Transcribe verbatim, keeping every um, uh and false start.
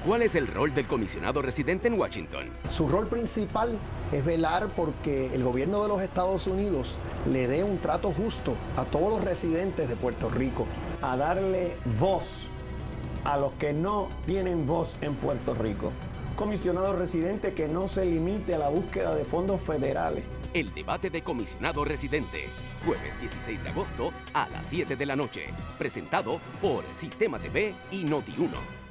¿Cuál es el rol del comisionado residente en Washington? Su rol principal es velar porque el gobierno de los Estados Unidos le dé un trato justo a todos los residentes de Puerto Rico. A darle voz a los que no tienen voz en Puerto Rico. Comisionado residente que no se limite a la búsqueda de fondos federales. El debate de comisionado residente, jueves dieciséis de agosto a las siete de la noche, presentado por Sistema T V y Noti uno.